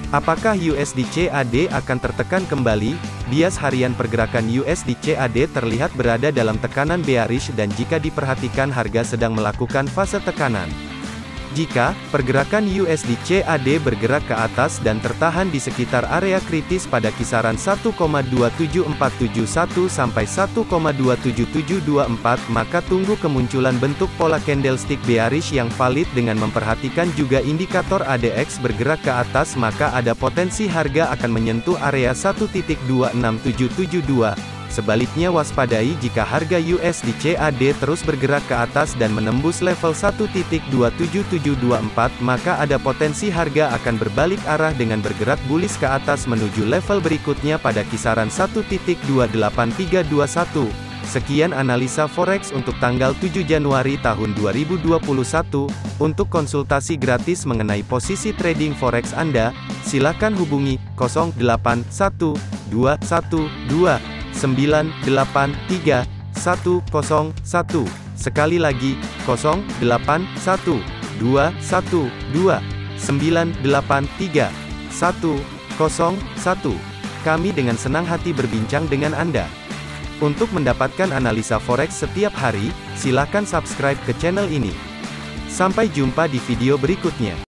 Apakah USD CAD akan tertekan kembali? Bias harian pergerakan USD CAD terlihat berada dalam tekanan bearish dan jika diperhatikan harga sedang melakukan fase tekanan. Jika pergerakan USD CAD bergerak ke atas dan tertahan di sekitar area kritis pada kisaran 1,27471 sampai 1,27724, maka tunggu kemunculan bentuk pola candlestick bearish yang valid dengan memperhatikan juga indikator ADX bergerak ke atas, maka ada potensi harga akan menyentuh area 1.26772. Sebaliknya waspadai jika harga USD CAD terus bergerak ke atas dan menembus level 1.27724, maka ada potensi harga akan berbalik arah dengan bergerak bullish ke atas menuju level berikutnya pada kisaran 1.28321. Sekian analisa forex untuk tanggal 7 Januari tahun 2021. Untuk konsultasi gratis mengenai posisi trading forex Anda, silakan hubungi 081212 983 101. Sekali lagi, 081212 983 101. Kami dengan senang hati berbincang dengan Anda. Untuk mendapatkan analisa forex setiap hari, silakan subscribe ke channel ini. Sampai jumpa di video berikutnya.